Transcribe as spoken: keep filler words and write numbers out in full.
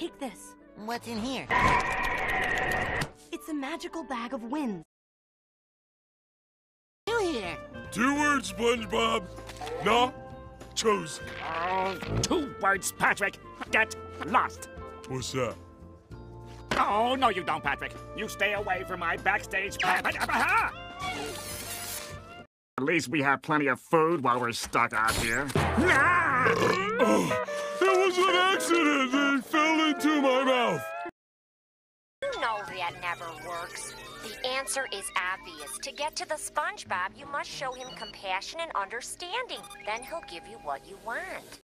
take this. What's in here? It's a magical bag of winds. New here. Two words, SpongeBob. No, choose. Oh, two words, Patrick. Get lost. What's that? Oh, no, you don't, Patrick. You stay away from my backstage. At least we have plenty of food while we're stuck out here. Oh, it was an accident. It fell into my mouth. You know that never works. The answer is obvious. To get to the SpongeBob, you must show him compassion and understanding. Then he'll give you what you want.